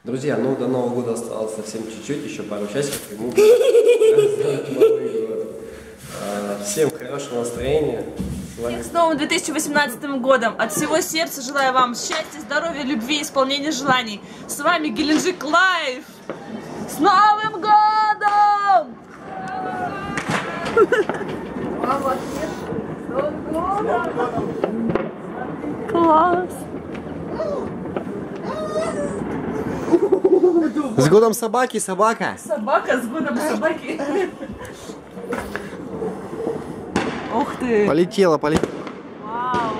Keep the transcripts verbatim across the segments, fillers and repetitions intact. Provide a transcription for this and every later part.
Друзья, ну до Нового года осталось совсем чуть-чуть, еще пару часиков, и мы будем Новый год. Всем хорошего настроения. Всех с новым две тысячи восемнадцатым годом. От всего сердца желаю вам счастья, здоровья, любви, исполнения желаний. С вами Геленджик Лайв. С Новым годом! Класс! С годом собаки, собака! Собака с годом собаки. Ух ты! Полетела, полетела. Вау!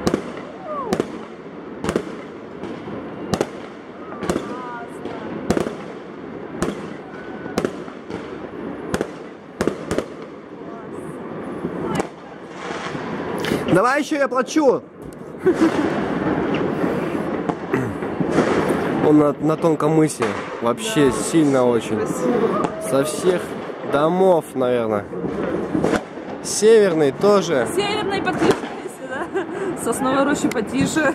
Давай еще я плачу. Он на, на тонком мысе. Вообще да, сильно очень. Красиво. Со всех домов, наверное. Северный тоже. Северный подключайся, да? Сосновой рощи потише.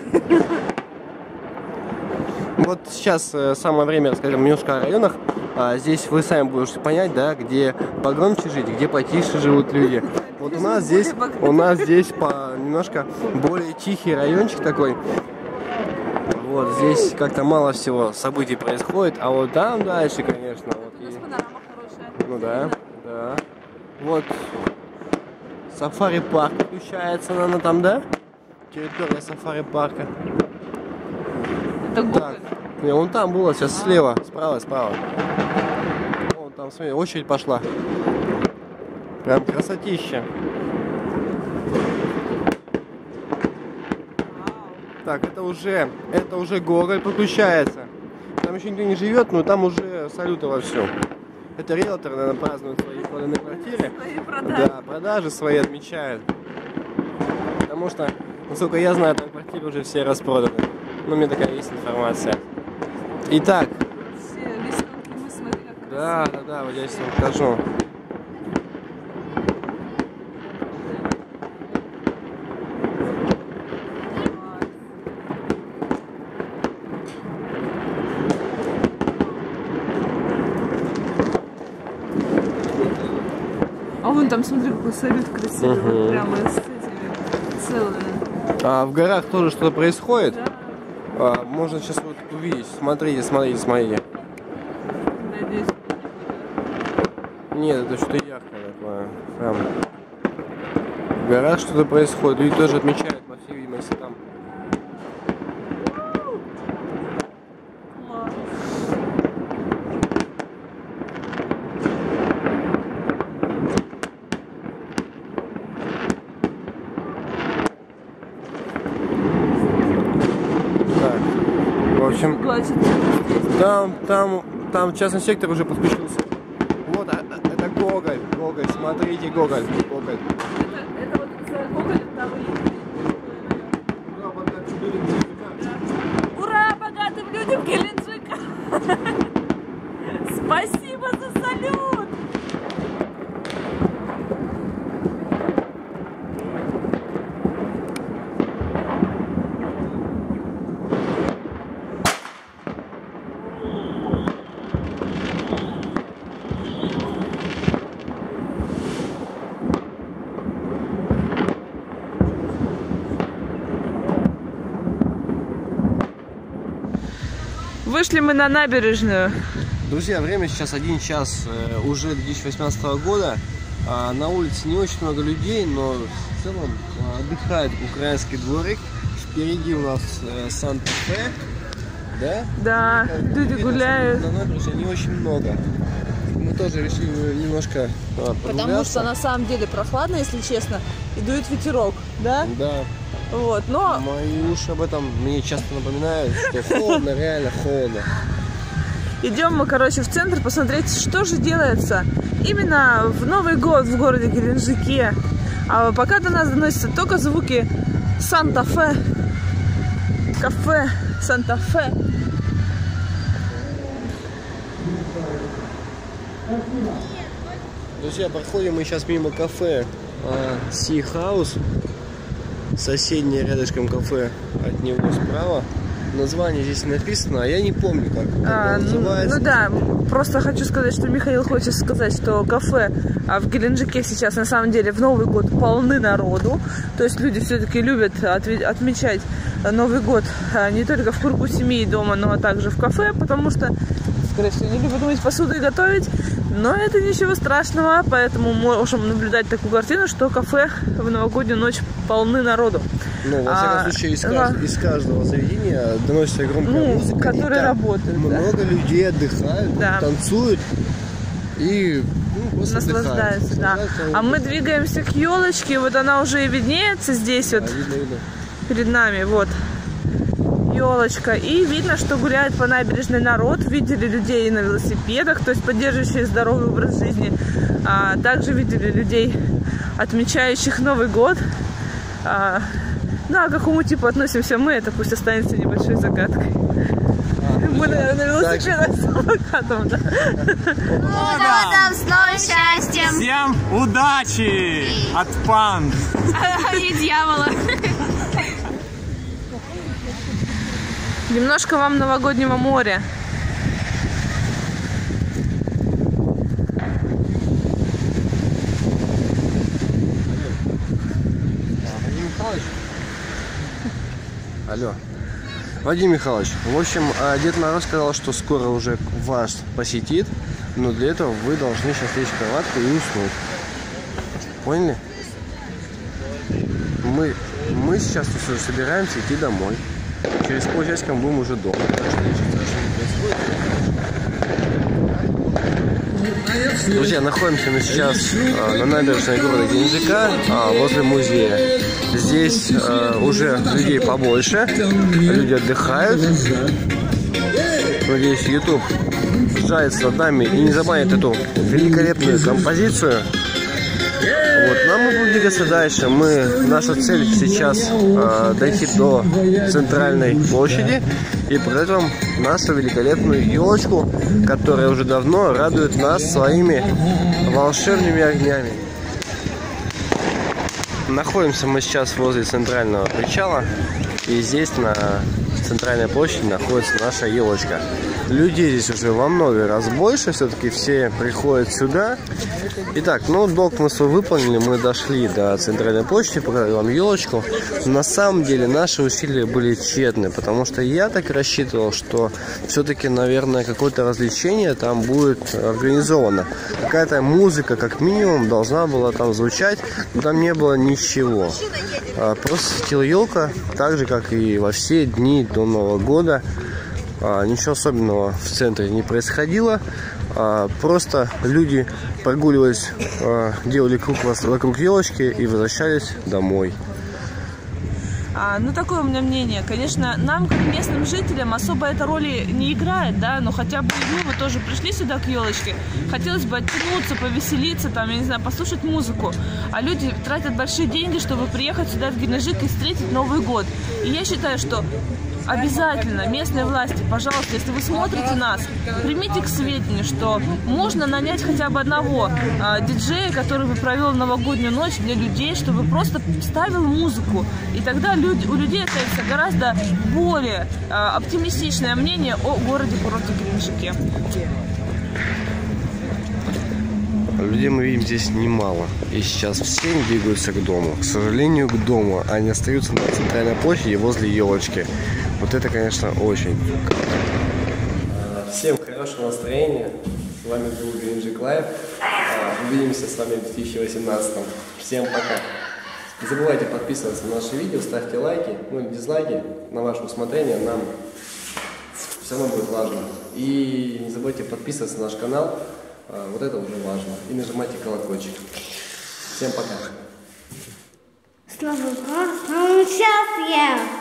Вот сейчас э, самое время, скажем, немножко о районах. А, здесь вы сами будете понять, да, где погромче жить, где потише живут люди. Вот у нас здесь, у нас здесь по немножко более тихий райончик такой. Вот здесь как-то мало всего событий происходит, а вот там дальше, конечно, вот У нас и... панорама хорошая. Ну да, да. Вот сафари-парк включается, наверное, там, да? Территория сафари-парка. Это Гоголь. Так, не, вон там было, сейчас слева, справа, справа. Вон там, смотри, очередь пошла. Прям красотища. Так, это уже, это уже Гоголь подключается. Там еще никто не живет, но там уже салюты вовсю. Это риэлтор, наверное, празднует свои проданные квартиры. Свои продажи. Да, продажи свои отмечают. Потому что, насколько я знаю, там квартиры уже все распроданы. Ну, у меня такая есть информация. Итак. Все лесенки мы, смотри, как Да, да, да, вот я сейчас вам покажу. А вон там, смотри, какой салют красивый, угу. Вот прямо с этими целыми. А в горах тоже что-то происходит? Да. А, можно сейчас вот увидеть. Смотрите, смотрите, смотрите. Надеюсь. Нет, это что-то яркое такое. Прям. В горах что-то происходит. Люди тоже отмечают, по всей видимости, там. В общем, там, там, там частный сектор уже подключился. Вот, это Гоголь, Гоголь, смотрите, Гоголь, Гоголь. Это, это вот за Гоголь, там и... Ура, богатым людям Геленджика! Спасибо за салют! Вышли мы на набережную. Друзья, время сейчас один час э, уже две тысячи восемнадцатого года. А, на улице не очень много людей, но в целом а, отдыхает украинский дворик. Впереди у нас э, Санта-Фе. Да? Да, как люди видно, гуляют. На набережной не очень много. Мы тоже решили немножко а, потому что на самом деле прохладно, если честно, и дует ветерок, да? Да. Вот, но... Мои уши об этом мне часто напоминают, что холодно, реально холодно. Идем мы, короче, в центр посмотреть, что же делается именно в Новый год в городе Геленджике. А пока до нас доносятся только звуки Санта-Фе, кафе Санта-Фе. Друзья, проходим мы сейчас мимо кафе Sea House. Соседнее рядышком кафе от него справа. название здесь написано, а я не помню, как, как а, оно называется. Ну, ну да, просто хочу сказать, что Михаил хочет сказать, что кафе а в Геленджике сейчас на самом деле в Новый год полны народу. То есть люди все-таки любят отмечать Новый год не только в кругу семьи и дома, но также в кафе, потому что, скорее всего, не любят мыть посуду и готовить. Но это ничего страшного, поэтому можем наблюдать такую картину, что кафе в новогоднюю ночь полны народу. Ну, во всяком а, случае, из, да. кажд... из каждого заведения доносится громкая ну, музыка. Которые работают. Много да. людей отдыхают, да. танцуют и ну, наслаждаются. Да. А мы двигаемся к елочке. Вот она уже и виднеется здесь да, вот видно, видно. перед нами. Вот елочка. И видно, что гуляет по набережной народ. Видели людей на велосипедах, то есть поддерживающие здоровый образ жизни. А также видели людей, отмечающих Новый год. А, ну, а к какому типу относимся мы, это пусть останется небольшой загадкой. А, мы, наверное, на велосипедах с самокатом, да? Удачи, с новым счастьем! Всем удачи от панд! И дьявола! Немножко вам новогоднего моря. Алло. Вадим Михайлович, в общем, Дед Мороз сказал, что скоро уже вас посетит, но для этого вы должны сейчас лечь в кроватку и уснуть. Поняли? Мы, мы сейчас уже собираемся идти домой. Через полчасика мы будем уже дома. Друзья, находимся мы сейчас э, на набережной города Геленджика, э, возле музея. Здесь э, уже людей побольше, люди отдыхают. Надеюсь, YouTube сжается над нами и не забанит эту великолепную композицию. Вот, нам мы будем двигаться дальше. Мы, наша цель сейчас э, дойти до центральной площади и показать вам нашу великолепную елочку, которая уже давно радует нас своими волшебными огнями. Находимся мы сейчас возле центрального причала, и здесь на центральной площади находится наша елочка. Людей здесь уже во много раз больше, все-таки все приходят сюда. Итак, ну долг мы свой выполнили, мы дошли до центральной площади, показали вам елочку. На самом деле наши усилия были тщетны, потому что я так рассчитывал, что все-таки, наверное, какое-то развлечение там будет организовано. Какая-то музыка, как минимум, должна была там звучать, но там не было ничего. Просто светила елка, так же, как и во все дни до Нового года. А, ничего особенного в центре не происходило, а, просто люди прогуливались, а, делали круг вокруг елочки и возвращались домой. А, ну, такое у меня мнение. Конечно, нам, как местным жителям, особо эта роли не играет, да, но хотя бы мы вот тоже пришли сюда к елочке. Хотелось бы оттянуться, повеселиться, там, я не знаю, послушать музыку. А люди тратят большие деньги, чтобы приехать сюда в Геленджик и встретить Новый год. И я считаю, что обязательно местные власти, пожалуйста, если вы смотрите нас, примите к сведению, что можно нанять хотя бы одного а, диджея, который бы провел новогоднюю ночь для людей, чтобы просто ставил музыку. И тогда люди, у людей остается гораздо более а, оптимистичное мнение о городе-курорте Геленджике. Людей мы видим здесь немало, и сейчас все двигаются к дому. К сожалению, к дому. Они остаются на центральной площади возле елочки. Вот это, конечно, очень. Всем хорошего настроения. С вами был Геленджик Лайв. Увидимся с вами в две тысячи восемнадцатом. Всем пока. Не забывайте подписываться на наши видео, ставьте лайки, ну или дизлайки на ваше усмотрение. Нам все равно будет важно. И не забывайте подписываться на наш канал. Вот это уже важно. И нажимайте колокольчик. Всем пока. С новым годом! Сейчас я!